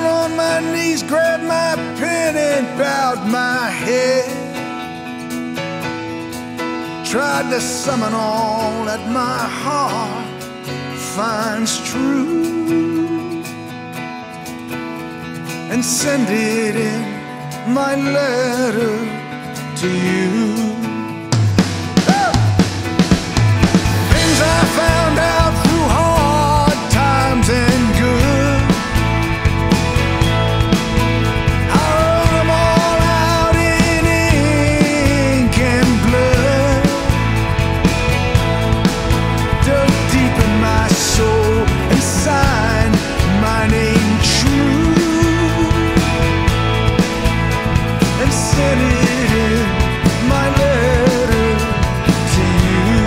down on my knees, grabbed my pen and bowed my head. Tried to summon all that my heart finds true, and send it in my letter to you. Things I found out through hard times and good, I wrote them all out in ink and blood. Dug deep in my soul and signed my name true, and sent it in my letter to you.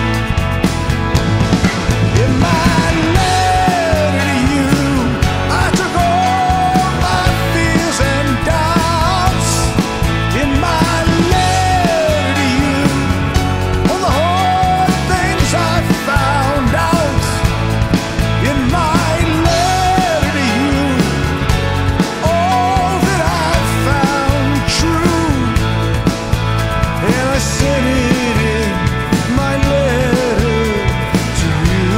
In my letter to you, I took all my fears and doubts. In my letter to you, all the hard things I found out. In my letter to you, all that I found true, and I sent it in my letter to you.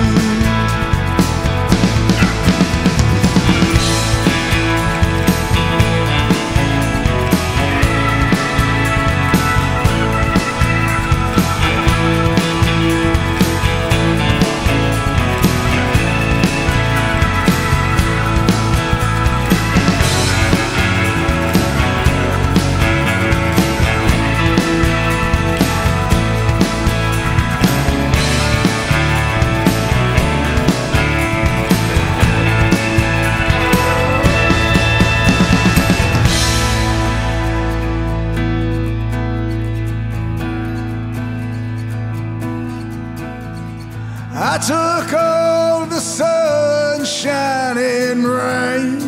I took all the sunshine and rain,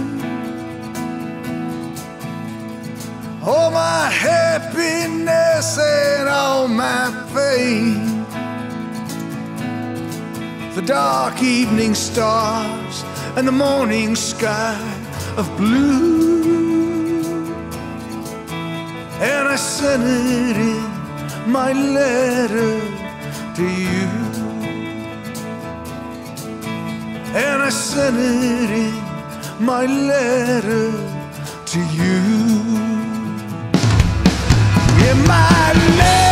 all my happiness and all my pain, the dark evening stars and the morning sky of blue, and I sent it in my letter to you. And I sent it in my letter to you. In my letter